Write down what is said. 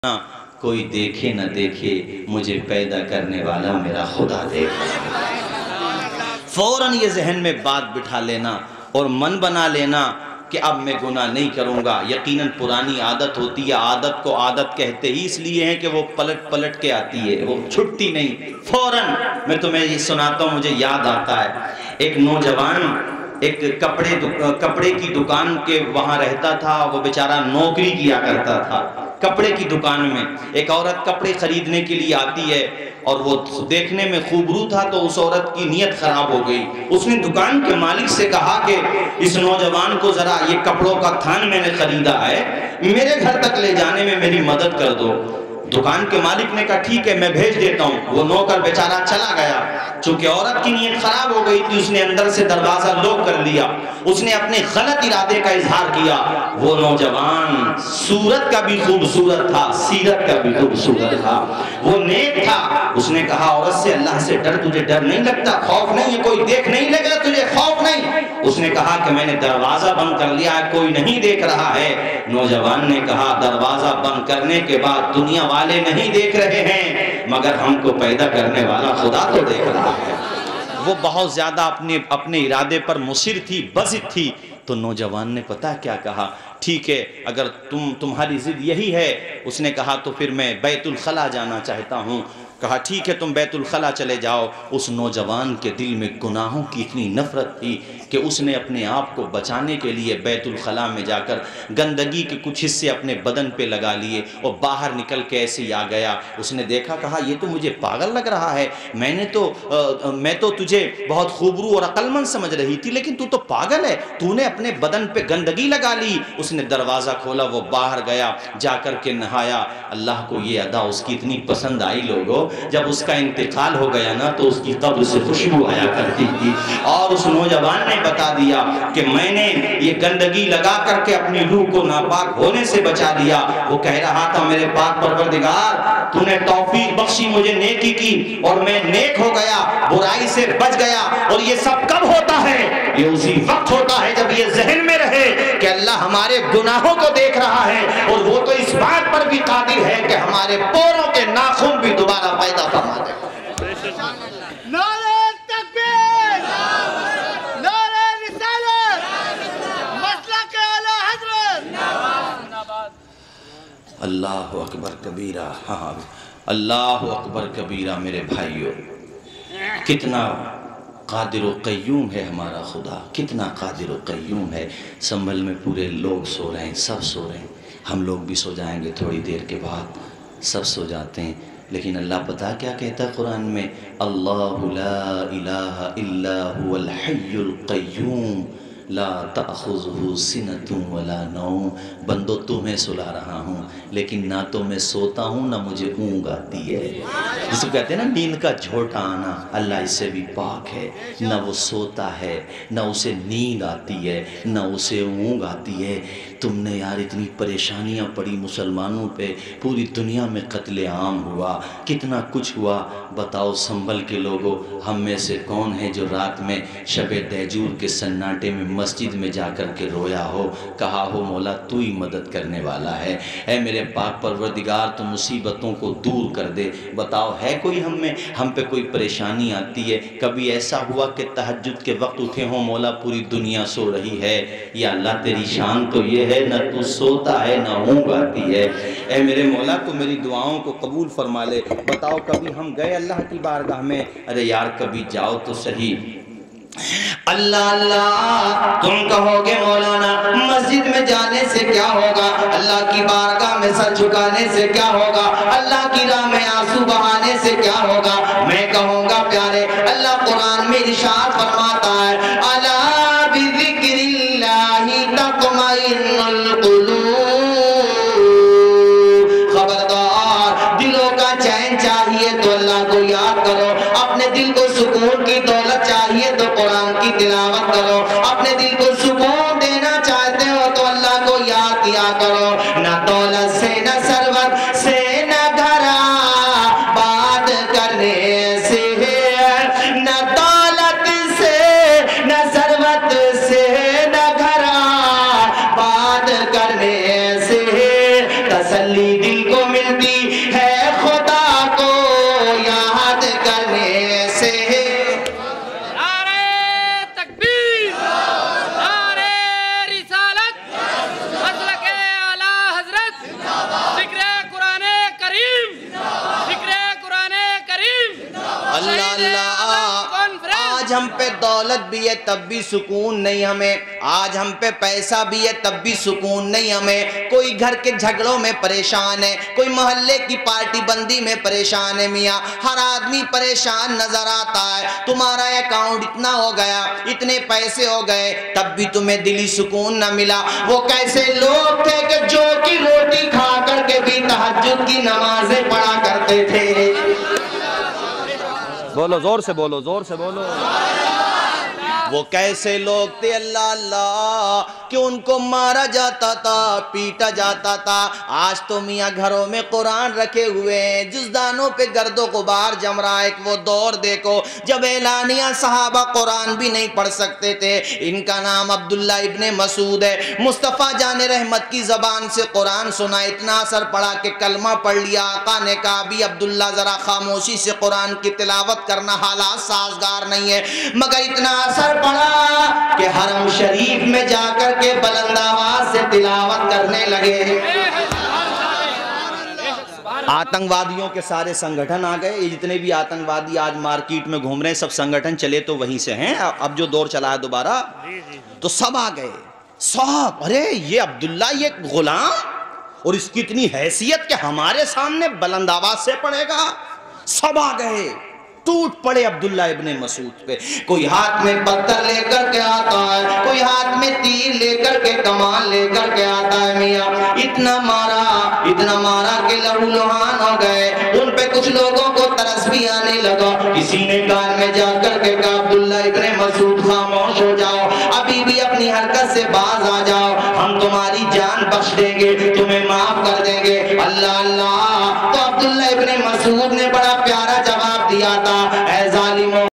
کوئی دیکھے نہ دیکھے مجھے پیدا کرنے والا میرا خدا دیکھ رہا ہے۔ فوراً یہ ذہن میں بات بٹھا لینا اور من بنا لینا کہ اب میں گناہ نہیں کروں گا۔ یقیناً پرانی عادت ہوتی ہے، عادت کو عادت کہتے ہی اس لیے ہیں کہ وہ پلٹ پلٹ کے آتی ہے، وہ چھٹتی نہیں۔ فوراً میں تمہیں یہ سناتا ہوں، مجھے یاد آتا ہے ایک نوجوان ایک کپڑے کی دکان کے وہاں رہتا تھا، وہ بیچارہ نوکری کیا کرتا تھا کپڑے کی دکان میں۔ ایک عورت کپڑے خریدنے کے لیے آتی ہے اور وہ دیکھنے میں خوبرو تھا، تو اس عورت کی نیت خراب ہو گئی۔ اس نے دکان کے مالک سے کہا کہ اس نوجوان کو ذرا یہ کپڑوں کا تھان میں نے خریدا ہے، میرے گھر تک لے جانے میں میری مدد کر دو۔ دکان کے مالک نے کہا ٹھیک ہے میں بھیج دیتا ہوں۔ وہ نوکر بیچارہ چلا گیا۔ چونکہ عورت کی نیت خراب ہو گئی تھی، اس نے اندر سے دروازہ لوک کر لیا۔ اس نے اپنے غلط ارادے کا اظہار کیا۔ وہ نوجوان صورت کا بھی خوبصورت تھا، سیرت کا بھی خوبصورت تھا، وہ نیک تھا۔ اس نے کہا عورت سے اللہ سے ڈر، تجھے ڈر نہیں لگتا؟ خوف نہیں ہے؟ کوئی دیکھ نہیں لگا تجھے؟ خوف نہیں؟ اس نے کہا کہ میں نے دروازہ بند کر لیا ہے، کوئی نہیں دیکھ رہا ہے۔ نوجوان نے کہا دروازہ بند کرنے کے بعد دنیا والے نہیں دیکھ رہے ہیں، مگر ہم کو پیدا کرنے والا خدا تو دیکھ رہا ہے۔ وہ بہت زیادہ اپنے ارادے پر مصر تھی، بضد تھی۔ تو نوجوان نے پتہ کیا کہا؟ ٹھیک ہے اگر تمہاری ضد یہی ہے، اس نے کہا تو پھر میں بیت الخلا جانا چاہتا ہوں۔ کہا ٹھیک ہے تم بیت الخلا چلے جاؤ۔ اس نوجوان کے دل میں گناہوں کی اتنی نفرت تھی کہ اس نے اپنے آپ کو بچانے کے لیے بیت الخلا میں جا کر گندگی کے کچھ حصے اپنے بدن پہ لگا لیے اور باہر نکل کے ایسے ہی آ گیا۔ اس نے دیکھا، کہا یہ تو مجھے پاگل لگ رہا ہے، میں تو تجھے بہت خوبرو اور عقل مند سمجھ رہی تھی، لیکن تو پاگل ہے، تو نے اپنے بدن پہ گندگی لگا لی۔ اس نے دروازہ کھولا، وہ باہر گیا، جا کر کے نہایا۔ اللہ کو یہ ادا اس کی اتنی پسند آئی لوگوں، جب اس کا انتقال ہو گیا نا تو اس کی قبر سے خوشبو آیا کرتی تھی۔ اور اس نوجوان نے بتا دیا کہ میں نے یہ گندگی لگا کر کے اپنی روح کو ناپاک ہونے سے بچا دیا۔ وہ کہہ رہا تھا میرے پاک پروردگار تو نے توفیق بخشی، مجھے نیکی کی اور میں نیک ہو گیا، برائی سے بچ گیا۔ اور یہ سب کب ہوتا ہے؟ یہ اسی وقت ہوتا ہے جب یہ ذہن میں رہے کہ اللہ ہمارے گناہوں کو دیکھ رہا ہے، اور وہ تو اس بات پر بھی قادر ہے کہ ہمارے پوروں کے ناخن بھی دوبارہ پیدا فرما دے۔ نعرہ تکبیر، نعرہ رسالت، مسلک اعلی حضرت۔ اللہ اکبر کبیرہ، ہاں اللہ اکبر کبیرہ۔ میرے بھائیو، کتنا قادر و قیوم ہے ہمارا خدا، کتنا قادر و قیوم ہے۔ سنبھل میں پورے لوگ سو رہے ہیں، سب سو رہے ہیں، ہم لوگ بھی سو جائیں گے تھوڑی دیر کے بعد، سب سو جاتے ہیں۔ لیکن اللہ پتہ کیا کہتا ہے قرآن میں؟ اللہ لا الہ الا هو الحی القیوم لا تأخذہ سنۃ ولا نوم۔ بندو تمہیں سلا رہا ہوں، لیکن نہ تو میں سوتا ہوں نہ مجھے اونگ آتی ہے۔ جس کو کہتے ہیں نا نیند کا جھوٹا آنا، اللہ اس سے بھی پاک ہے۔ نہ وہ سوتا ہے، نہ اسے نیند آتی ہے، نہ اسے اونگ آتی ہے۔ تم نے یار اتنی پریشانیاں پڑی مسلمانوں پہ، پوری دنیا میں قتل عام ہوا، کتنا کچھ ہوا۔ بتاؤ سنبھل کے لوگوں، ہم میں سے کون ہے جو رات میں شب دہجور کے سناٹے میں مسجد میں جا کر کے رویا ہو، کہا ہو مولا تو ہی مدد کرنے والا ہے، اے میرے پاک پروردگار تو مصیبتوں کو دور کر دے۔ بتاؤ ہے کوئی ہم پہ کوئی پریشانی آتی ہے؟ کبھی ایسا ہوا کہ تہجد کے وقت اٹھے ہوں مولا پوری دنیا سو رہی ہے، یا اللہ تیری شان تو یہ ہے نہ تو سوتا ہے نہ اونگ آتی ہے، اے میرے مولا تو میری دعاؤں کو قبول فرما لے۔ بتاؤ کبھی ہم گئے اللہ کی بارگاہ میں؟ ارے یار کبھی جاؤ تو صحیح۔ اللہ اللہ تم کہو گے مولانا مسجد میں جانے سے کیا ہوگا، اللہ کی بارگاہ میں سر جھکانے سے کیا ہوگا، اللہ کی راہ میں آنسو بہانے سے کیا ہوگا؟ میں کہوں گا پیارے، اللہ قرآن میں ارشاد فرماتا ہے الا بذکر اللہ تطمئن القلوب۔ خبردار، دلوں کا چین چاہیے تو اللہ کو یاد کرو، اپنے دل کو سکون کی دولت چاہیے تو قرآن کی تلاوت کرو، اپنے دل کو سکون دینا چاہتے ہو تو اللہ کو یاد کیا کرو۔ نہ دولت سے نہ ثروت سے نہ گھرا بات کرنے سے، نہ دولت سے نہ اللہ آج ہم پہ دولت بھی ہے تب بھی سکون نہیں ہمیں، آج ہم پہ پیسہ بھی ہے تب بھی سکون نہیں ہمیں، کوئی گھر کے جھگڑوں میں پریشان ہے، کوئی محلے کی پارٹی بندی میں پریشان ہے، میاں ہر آدمی پریشان نظر آتا ہے، تمہارا اکاؤنٹ اتنا ہو گیا، اتنے پیسے ہو گئے، تب بھی تمہیں دلی سکون نہ ملا۔ وہ کیسے لوگ تھے کہ جو کی روٹی کھا کر کے بھی تہجد کی نمازیں پڑھا کرتے تھے؟ بولو زور سے بولو، زور سے بولو۔ وہ کیسے لوگ تھے اللہ اللہ کہ ان کو مارا جاتا تھا، پیٹا جاتا تھا، آج تو میاں گھروں میں قرآن رکھے ہوئے ہیں، جزدانوں پہ گرد و غبار جم رہا ہے۔ وہ دور دیکھو جب اعلانیہ صحابہ قرآن بھی نہیں پڑھ سکتے تھے، ان کا نام عبداللہ ابن مسعود ہے، مصطفیٰ جان رحمت کی زبان سے قرآن سنا، اتنا اثر پڑا کہ کلمہ پڑھ لیا۔ آقا نے کہا بھی عبداللہ ذرا خاموشی سے قرآن کی تلاوت کرنا، حالات سازگار نہیں ہے، مگر اتنا اثر پڑا کہ حرم شریف میں جا کر کے بلند آواز سے تلاوت کرنے لگے۔ آتنگوادیوں کے سارے سنگٹھن آ گئے، یہ جتنے بھی آتنگوادی آج مارکیٹ میں گھوم رہے ہیں، سب سنگٹھن چلے تو وہیں سے ہیں، اب جو دور چلا ہے دوبارہ تو سب آ گئے، سب ارے یہ عبداللہ یہ غلام اور اس کی اتنی حیثیت کہ ہمارے سامنے بلند آواز سے پڑھے گا، سب آ گئے، ٹوٹ پڑے عبداللہ ابن مسعود پہ۔ کوئی ہاتھ میں پتھر لے کر کے آتا ہے، کوئی ہاتھ میں تیر لے کر کے کمان لے کر کے آتا ہے، میاں اتنا مارا کہ لہو لہان ہو گئے۔ ان پہ کچھ لوگوں کو ترس بھی آنے لگا، کسی نے کان میں جا کر کے کہا عبداللہ ابن مسعود خاموش ہو جاؤ، ابھی بھی اپنی حرکت سے باز آ جاؤ، ہم تمہاری جان بخش دیں گے، تمہیں معاف کر دیں گے۔ اللہ اللہ، تو عبداللہ ابن مسعود نے بڑا پیارا جواب دیا تھا، اے